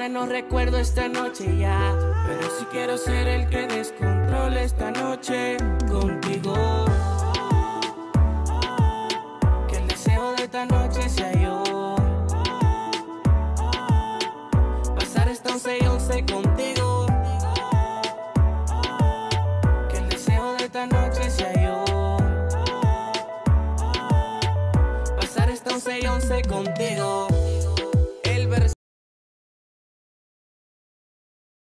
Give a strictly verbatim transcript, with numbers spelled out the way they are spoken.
mañana no recuerdo esta noche ya, pero sí quiero ser el que descontrole esta noche contigo. Que el deseo de esta noche sea yo, pasar esta once y once contigo.